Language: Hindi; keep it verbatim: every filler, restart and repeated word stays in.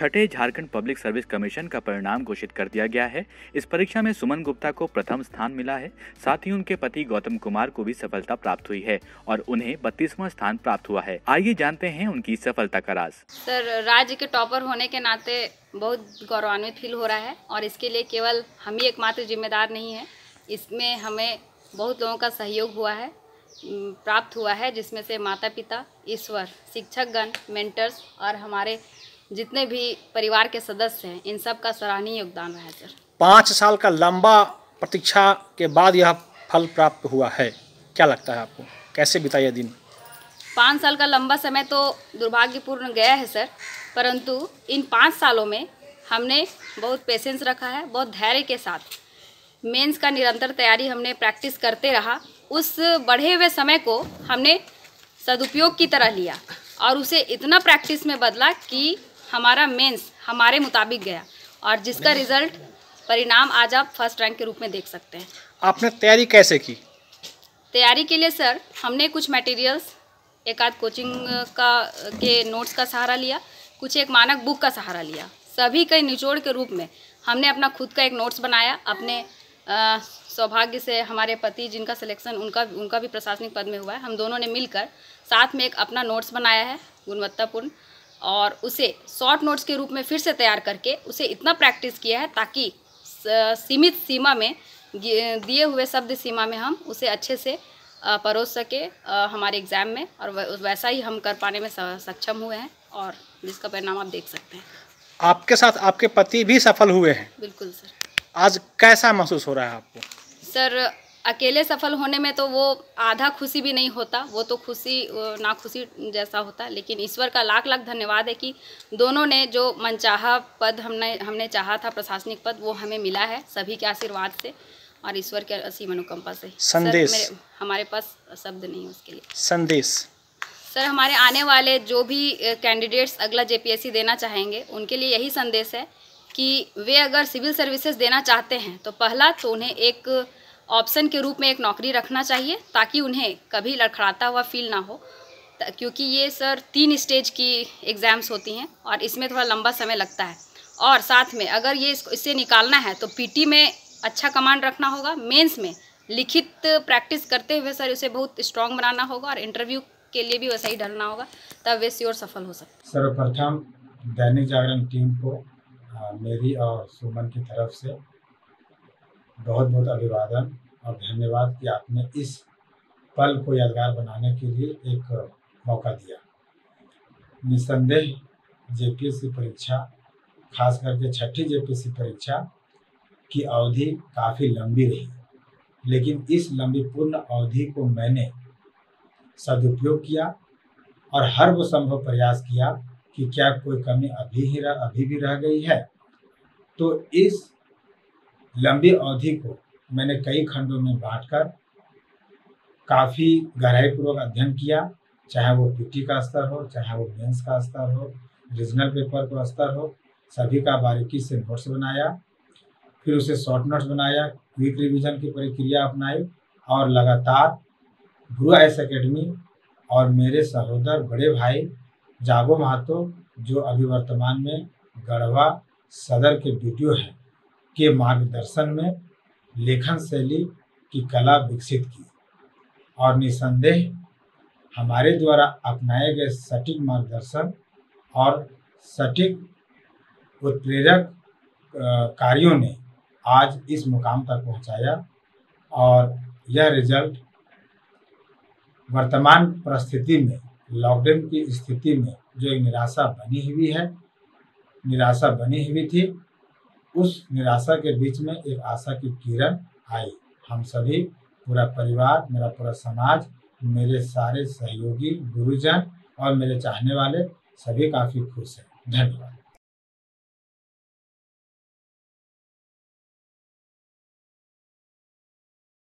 छठे झारखंड पब्लिक सर्विस कमीशन का परिणाम घोषित कर दिया गया है। इस परीक्षा में सुमन गुप्ता को प्रथम स्थान मिला है। साथ ही उनके पति गौतम कुमार को भी सफलता प्राप्त हुई है और उन्हें बत्तीसवां स्थान प्राप्त हुआ है। आइए जानते हैं उनकी सफलता का राज। सर, राज्य के टॉपर होने के नाते बहुत गौरवान्वित फील हो रहा है और इसके लिए केवल हम ही एकमात्र जिम्मेदार नहीं है। इसमें हमें बहुत लोगों का सहयोग हुआ है, प्राप्त हुआ है, जिसमें से माता पिता, ईश्वर, शिक्षकगण, मेंटर्स और हमारे जितने भी परिवार के सदस्य हैं, इन सब का सराहनीय योगदान रहा है। सर, पाँच साल का लंबा प्रतीक्षा के बाद यह फल प्राप्त हुआ है, क्या लगता है आपको? कैसे बीता यह दिन? पाँच साल का लंबा समय तो दुर्भाग्यपूर्ण गया है सर, परंतु इन पाँच सालों में हमने बहुत पेशेंस रखा है, बहुत धैर्य के साथ मेंस का निरंतर तैयारी हमने प्रैक्टिस करते रहा। उस बढ़े हुए समय को हमने सदुपयोग की तरह लिया और उसे इतना प्रैक्टिस में बदला कि हमारा मेंस हमारे मुताबिक गया और जिसका रिजल्ट परिणाम आज आप फर्स्ट रैंक के रूप में देख सकते हैं। आपने तैयारी कैसे की? तैयारी के लिए सर हमने कुछ मटेरियल्स, एक आध कोचिंग का के नोट्स का सहारा लिया, कुछ एक मानक बुक का सहारा लिया। सभी के निचोड़ के रूप में हमने अपना खुद का एक नोट्स बनाया। अपने आ, सौभाग्य से हमारे पति जिनका सिलेक्शन उनका उनका भी प्रशासनिक पद में हुआ है, हम दोनों ने मिलकर साथ में एक अपना नोट्स बनाया है गुणवत्तापूर्ण, और उसे शॉर्ट नोट्स के रूप में फिर से तैयार करके उसे इतना प्रैक्टिस किया है ताकि सीमित सीमा में, दिए हुए शब्द सीमा में हम उसे अच्छे से परोस सके हमारे एग्ज़ाम में, और वैसा ही हम कर पाने में सक्षम हुए हैं और जिसका परिणाम आप देख सकते हैं। आपके साथ आपके पति भी सफल हुए हैं? बिल्कुल सर। आज कैसा महसूस हो रहा है आपको? सर, अकेले सफल होने में तो वो आधा खुशी भी नहीं होता, वो तो खुशी ना खुशी जैसा होता, लेकिन ईश्वर का लाख लाख धन्यवाद है कि दोनों ने जो मनचाहा पद हमने हमने चाहा था, प्रशासनिक पद, वो हमें मिला है सभी के आशीर्वाद से और ईश्वर के असीम अनुकंपा से। संदेश? सर, मेरे हमारे पास शब्द नहीं है उसके लिए। संदेश? सर, हमारे आने वाले जो भी कैंडिडेट्स अगला जेपीएससी देना चाहेंगे उनके लिए यही संदेश है कि वे अगर सिविल सर्विसेज देना चाहते हैं तो पहला तो उन्हें एक ऑप्शन के रूप में एक नौकरी रखना चाहिए ताकि उन्हें कभी लड़खड़ाता हुआ फील ना हो, क्योंकि ये सर तीन स्टेज की एग्ज़ाम्स होती हैं और इसमें थोड़ा लंबा समय लगता है। और साथ में अगर ये इसको इससे निकालना है तो पीटी में अच्छा कमांड रखना होगा, मेंस में लिखित प्रैक्टिस करते हुए सर उसे बहुत स्ट्रॉन्ग बनाना होगा और इंटरव्यू के लिए भी वैसा ही ढलना होगा, तब वे श्योर सफल हो सकते हैं। सर्वप्रथम दैनिक जागरण टीम को मेरी और सुमन की तरफ से बहुत बहुत अभिवादन और धन्यवाद कि आपने इस पल को यादगार बनाने के लिए एक मौका दिया। निस्संदेह जेपीएससी परीक्षा, खास करके छठी जेपीएससी परीक्षा की अवधि काफ़ी लंबी रही, लेकिन इस लंबी पूर्ण अवधि को मैंने सदुपयोग किया और हर वो संभव प्रयास किया कि क्या कोई कमी अभी ही रह, अभी भी रह गई है। तो इस लंबी अवधि को मैंने कई खंडों में बांटकर काफ़ी गहराईपूर्वक अध्ययन किया, चाहे वो पीटी का स्तर हो, चाहे वो मेंस का स्तर हो, रीजनल पेपर का स्तर हो, सभी का बारीकी से नोट्स बनाया, फिर उसे शॉर्ट नोट्स बनाया, क्विक रिवीजन की प्रक्रिया अपनाई और लगातार गुरु एस एकेडमी और मेरे सहोदर बड़े भाई जागो महतो, जो अभी वर्तमान में गढ़वा सदर के बीडीओ हैं, के मार्गदर्शन में लेखन शैली की कला विकसित की और निसंदेह हमारे द्वारा अपनाए गए सटीक मार्गदर्शन और सटीक उत्प्रेरक कार्यों ने आज इस मुकाम तक पहुंचाया और यह रिजल्ट वर्तमान परिस्थिति में, लॉकडाउन की स्थिति में जो एक निराशा बनी हुई है निराशा बनी हुई थी, उस निराशा के बीच में एक आशा की किरण आई। हम सभी, पूरा परिवार, मेरा पूरा समाज, मेरे सारे सहयोगी, गुरुजन और मेरे चाहने वाले सभी काफ़ी खुश हैं। धन्यवाद।